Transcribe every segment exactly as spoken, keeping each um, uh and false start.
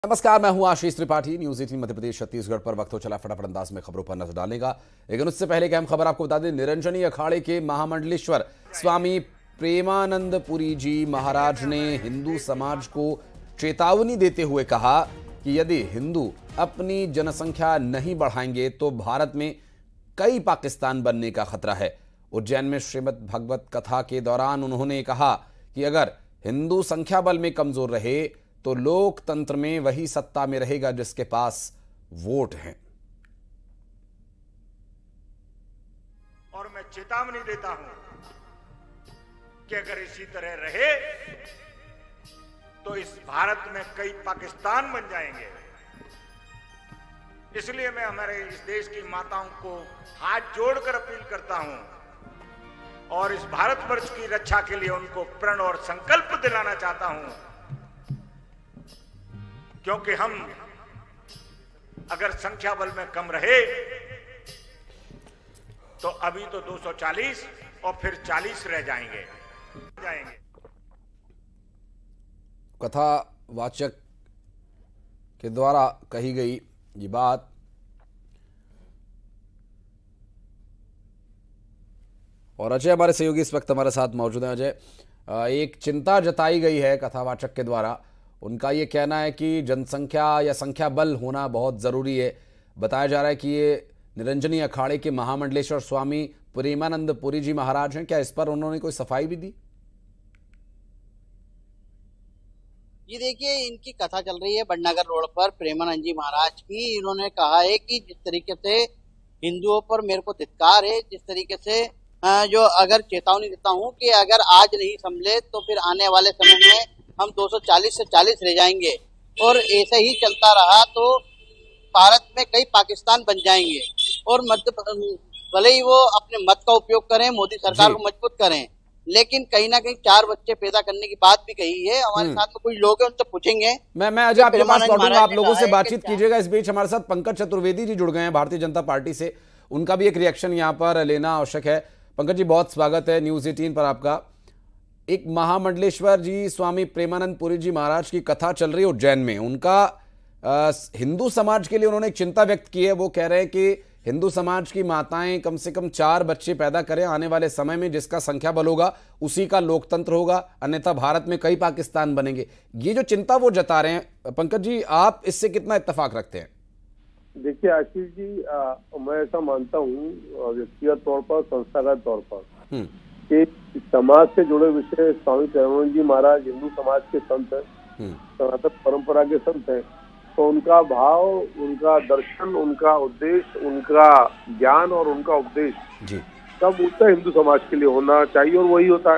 नमस्कार, मैं हूं आशीष त्रिपाठी। न्यूज एटीन मध्य प्रदेश छत्तीसगढ़ पर वक्त हो चला फटाफट अंदाज में खबरों पर नजर डालने का। लेकिन उससे पहले की अहम खबर आपको बता दें, निरंजनी अखाड़े के महामंडलेश्वर स्वामी प्रेमानंद पुरी जी महाराज ने हिंदू समाज को चेतावनी देते हुए कहा कि यदि हिंदू अपनी जनसंख्या नहीं बढ़ाएंगे तो भारत में कई पाकिस्तान बनने का खतरा है। उज्जैन में श्रीमद् भगवत कथा के दौरान उन्होंने कहा कि अगर हिंदू संख्या बल में कमजोर रहे तो लोकतंत्र में वही सत्ता में रहेगा जिसके पास वोट हैं। और मैं चेतावनी देता हूं कि अगर इसी तरह रहे तो इस भारत में कई पाकिस्तान बन जाएंगे। इसलिए मैं हमारे इस देश की माताओं को हाथ जोड़कर अपील करता हूं और इस भारतवर्ष की रक्षा के लिए उनको प्रण और संकल्प दिलाना चाहता हूं, क्योंकि हम अगर संख्या बल में कम रहे तो अभी तो दो सौ चालीस और फिर चालीस रह जाएंगे जाएंगे कथावाचक के द्वारा कही गई ये बात और अजय हमारे सहयोगी इस वक्त हमारे साथ मौजूद हैं। अजय, एक चिंता जताई गई है कथावाचक के द्वारा। उनका ये कहना है कि जनसंख्या या संख्या बल होना बहुत ज़रूरी है। बताया जा रहा है कि ये निरंजनी अखाड़े के महामंडलेश्वर स्वामी प्रेमानंद पुरी जी महाराज हैं। क्या इस पर उन्होंने कोई सफाई भी दी? जी देखिए, इनकी कथा चल रही है बड़नगर रोड पर प्रेमानंद जी महाराज की। इन्होंने कहा है कि जिस तरीके से हिंदुओं पर मेरे को धिक्कार है, जिस तरीके से जो अगर चेतावनी देता हूँ कि अगर आज नहीं संभले तो फिर आने वाले समय में हम दो सौ चालीस से चालीस रह जाएंगे और ऐसे ही चलता रहा तो भारत में कई पाकिस्तान बन जाएंगे। और मध्य भले ही वो अपने मत का उपयोग करें, मोदी सरकार को मजबूत करें, लेकिन कहीं ना कहीं चार बच्चे पैदा करने की बात भी कही है। हमारे साथ में कुछ लोग हैं, उनसे पूछेंगे। मैं मैं अजय आपके पास लौटूंगा, आप लोगों से बातचीत कीजिएगा। इस बीच हमारे साथ पंकज चतुर्वेदी जी जुड़ गए हैं भारतीय जनता पार्टी से। उनका भी एक रिएक्शन यहाँ पर लेना आवश्यक है। पंकज जी, बहुत स्वागत है न्यूज एटीन पर आपका। एक महामंडलेश्वर जी स्वामी प्रेमानंद पुरी जी महाराज की कथा चल रही है उज्जैन में। उनका आ, हिंदू समाज के लिए उन्होंने एक चिंता व्यक्त की है। वो कह रहे हैं कि हिंदू समाज की माताएं कम से कम चार बच्चे पैदा करें आने वाले समय में, जिसका संख्या बल होगा उसी का लोकतंत्र होगा, अन्यथा भारत में कई पाकिस्तान बनेंगे। ये जो चिंता वो जता रहे हैं, पंकज जी आप इससे कितना इत्तेफाक रखते हैं? देखिए आशीष जी, आ, मैं ऐसा मानता हूँ व्यक्तिगत तौर पर, संस्थागत तौर पर, कि समाज से जुड़े विषय स्वामी प्रेमानंद जी महाराज हिंदू समाज के संत हैं, सनातन परंपरा के संत हैं। तो उनका भाव, उनका दर्शन, उनका उद्देश्य, उनका ज्ञान और उनका उपदेश सब उत्तर हिंदू समाज के लिए होना चाहिए और वही होता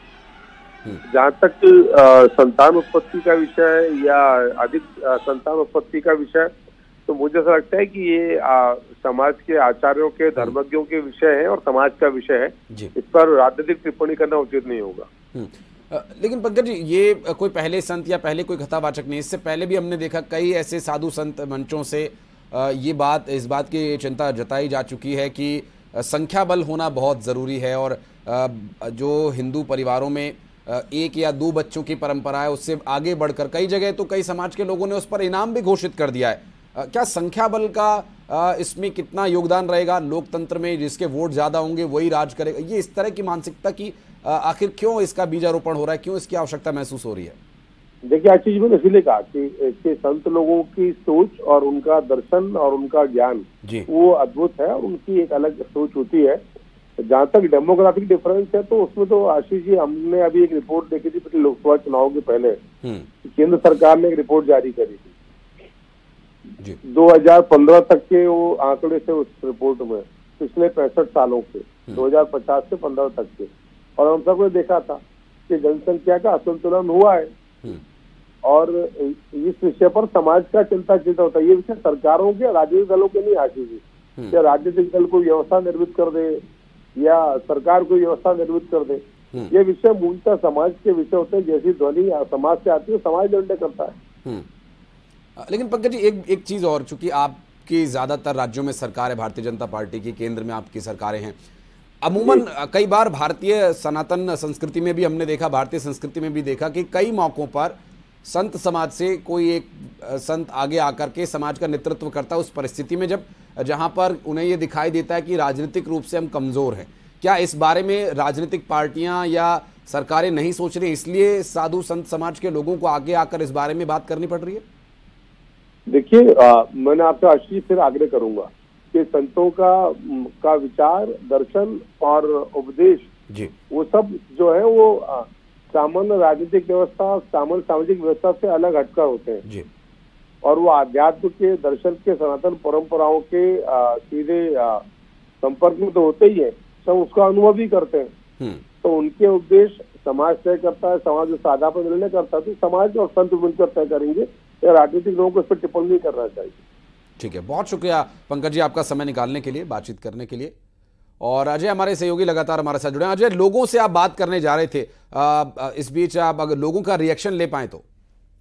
है। जहाँ तक आ, संतान उत्पत्ति का विषय या अधिक आ, संतान उत्पत्ति का विषय, तो मुझे ऐसा लगता है कि ये आ, समाज के आचार्यों के, धर्मज्ञों के विषय है और समाज का विषय है। इस पर राजनीतिक टिप्पणी करना उचित नहीं होगा। लेकिन पंकज जी, ये कोई पहले संत या पहले कोई कथावाचक नहीं, इससे पहले भी हमने देखा कई ऐसे साधु संत मंचों से ये बात, इस बात की चिंता जताई जा चुकी है कि संख्या बल होना बहुत ज़रूरी है और जो हिंदू परिवारों में एक या दो बच्चों की परंपरा है उससे आगे बढ़कर कई जगह तो कई समाज के लोगों ने उस पर इनाम भी घोषित कर दिया है। क्या संख्या बल का इसमें कितना योगदान रहेगा? लोकतंत्र में जिसके वोट ज्यादा होंगे वही राज करेगा, ये इस तरह की मानसिकता की आखिर क्यों इसका बीजारोपण हो रहा है, क्यों इसकी आवश्यकता महसूस हो रही है? देखिए आज चीज मैंने इसलिए कहा कि, कि संत लोगों की सोच और उनका दर्शन और उनका ज्ञान वो अद्भुत है और उनकी एक अलग सोच होती है। जहाँ तक डेमोग्राफिक डिफरेंस है तो उसमें तो आशीष जी, हमने अभी एक रिपोर्ट देखी थी पिछले लोकसभा चुनाव के पहले, केंद्र सरकार ने एक रिपोर्ट जारी करी थी दो हज़ार पंद्रह तक के वो आंकड़े थे उस रिपोर्ट में, पिछले पैंसठ सालों के, दो हज़ार पचास से पंद्रह तक के, और हम सबने देखा था कि जनसंख्या का असंतुलन हुआ है और इस विषय पर समाज का चिंता चिंता होता है। ये विषय सरकारों के, राजनीतिक दलों के नहीं आशीष जी। या राजनीतिक दल कोई व्यवस्था निर्मित कर दे या सरकार कोई व्यवस्था निर्मित कर दे, ये विषय मूलतः समाज के विषय होते हैं। जैसी ध्वनि समाज से आती है समाज निर्णय करता है। लेकिन पंकज जी, एक एक चीज और, चूंकि आपकी ज्यादातर राज्यों में सरकार है भारतीय जनता पार्टी की, केंद्र में आपकी सरकारें हैं, अमूमन कई बार भारतीय सनातन संस्कृति में भी हमने देखा, भारतीय संस्कृति में भी देखा कि कई मौकों पर संत समाज से कोई एक संत आगे आकर के समाज का नेतृत्व करता है उस परिस्थिति में जब जहां पर उन्हें ये दिखाई देता है कि राजनीतिक रूप से हम कमजोर हैं। क्या इस बारे में राजनीतिक पार्टियां या सरकारें नहीं सोच रही, इसलिए साधु संत समाज के लोगों को आगे आकर इस बारे में बात करनी पड़ रही है? देखिए, मैंने आपसे आशीष फिर आग्रह करूंगा कि संतों का का विचार, दर्शन और उपदेश जी वो सब जो है वो सामान्य राजनीतिक व्यवस्था, सामान्य सामाजिक व्यवस्था से अलग हटकर होते हैं जी। और वो आध्यात्म के, दर्शन के, सनातन परंपराओं के आ, सीधे आ, संपर्क में तो होते ही है, सब उसका अनुभव भी करते हैं। तो उनके उपदेश समाज तय करता है, समाज जो साझा पर निर्णय करता है, तो समाज और संत मिलकर तय करेंगे, या राजनीतिक लोगों को इस पर टिप्पणी नहीं करना चाहिए। ठीक है, बहुत शुक्रिया पंकज जी आपका समय निकालने के लिए, बातचीत करने के लिए। और अजय हमारे सहयोगी लगातार हमारे साथ जुड़े हैं। अजय, लोगों से आप बात करने जा रहे थे, आ, इस बीच आप अगर लोगों का रिएक्शन ले पाए तो।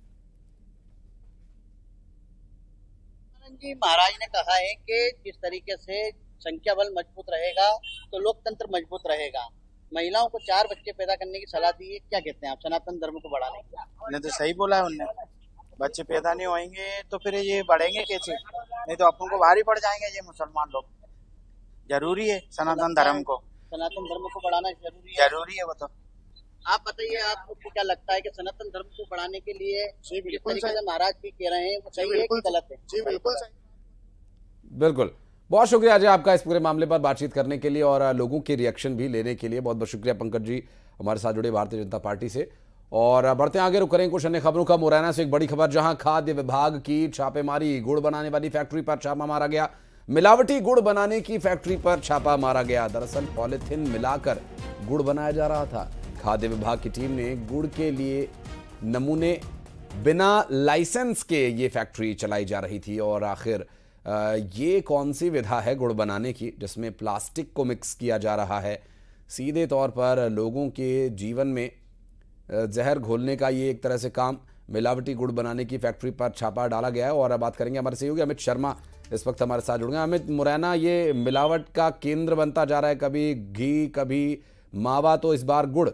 जी महाराज ने कहा है कि जिस तरीके से संख्या बल मजबूत रहेगा तो लोकतंत्र मजबूत रहेगा। महिलाओं को चार बच्चे पैदा करने की सलाह दी है, क्या कहते हैं आप सनातन धर्म को बढ़ाने की? नहीं तो सही बोला है उनने, बच्चे पैदा नहीं होंगे तो फिर ये बढ़ेंगे कैसे? नहीं तो अपन को भारी पड़ जाएंगे ये मुसलमान लोग। जरूरी है सनातन धर्म को, सनातन धर्म को बढ़ाना जरूरी है। जरूरी है वो तो। आप बताइए, आपको क्या लगता है कि सनातन धर्म को बढ़ाने के लिए जिस तरीके से महाराज भी कह रहे हैं वो सही है कि गलत है? जी बिल्कुल सही। बिल्कुल, बहुत शुक्रिया अजय आपका इस पूरे मामले पर बातचीत करने के लिए और लोगों के रिएक्शन भी लेने के लिए। बहुत बहुत शुक्रिया पंकज जी हमारे साथ जुड़े भारतीय जनता पार्टी से। और बढ़ते आगे रुक करें कुछ अन्य खबरों का। मुरैना से एक बड़ी खबर, जहां खाद्य विभाग की छापेमारी, गुड़ बनाने वाली फैक्ट्री पर छापा मारा गया। मिलावटी गुड़ बनाने की फैक्ट्री पर छापा मारा गया। दरअसल पॉलिथीन मिलाकर गुड़ बनाया जा रहा था। खाद्य विभाग की टीम ने गुड़ के लिए नमूने बिना लाइसेंस के ये फैक्ट्री चलाई जा रही थी। और आखिर ये कौन सी विधा है गुड़ बनाने की जिसमें प्लास्टिक को मिक्स किया जा रहा है? सीधे तौर पर लोगों के जीवन में जहर घोलने का ये एक तरह से काम। मिलावटी गुड़ बनाने की फैक्ट्री पर छापा डाला गया है। और अब बात करेंगे हमारे सहयोगी अमित शर्मा, इस वक्त हमारे साथ जुड़ गए। अमित, मुरैना ये मिलावट का केंद्र बनता जा रहा है, कभी घी कभी मावा, तो इस बार गुड़।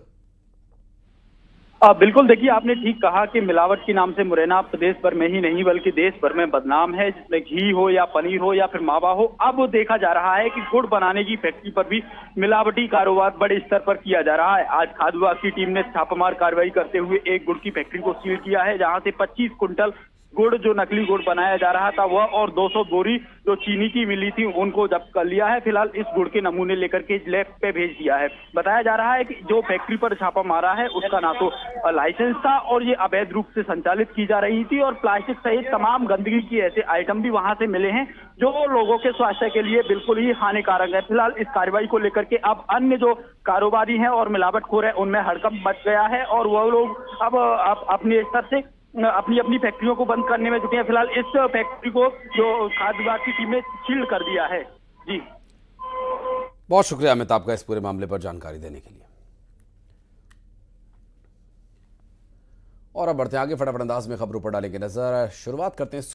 आ, बिल्कुल, देखिए आपने ठीक कहा कि मिलावट के नाम से मुरैना प्रदेश भर में ही नहीं बल्कि देश भर में बदनाम है, जिसमें घी हो या पनीर हो या फिर मावा हो। अब देखा जा रहा है कि गुड़ बनाने की फैक्ट्री पर भी मिलावटी कारोबार बड़े स्तर पर किया जा रहा है। आज खाद्य विभाग की टीम ने छापामार कार्रवाई करते हुए एक गुड़ की फैक्ट्री को सील किया है, जहां से पच्चीस कुंटल गुड़ जो नकली गुड़ बनाया जा रहा था वह और दो सौ बोरी जो चीनी की मिली थी उनको जब्त कर लिया है। फिलहाल इस गुड़ के नमूने लेकर के लैब पे भेज दिया है। बताया जा रहा है कि जो फैक्ट्री पर छापा मारा है उसका ना तो लाइसेंस था और ये अवैध रूप से संचालित की जा रही थी, और प्लास्टिक सहित तमाम गंदगी के ऐसे आइटम भी वहां से मिले हैं जो लोगों के स्वास्थ्य के लिए बिल्कुल ही हानिकारक है। फिलहाल इस कार्रवाई को लेकर के अब अन्य जो कारोबारी हैं और मिलावटखोर है उनमें हड़कंप मच गया है और वह लोग अब अपने स्तर से अपनी अपनी फैक्ट्रियों को बंद करने में जुटे हैं। फिलहाल इस फैक्ट्री को जो खाद्य विभाग की टीम ने सील कर दिया है। जी, बहुत शुक्रिया अमित आपका इस पूरे मामले पर जानकारी देने के लिए। और अब बढ़ते आगे, फटाफट अंदाज में खबरों पर डालेंगे नजर। शुरुआत करते हैं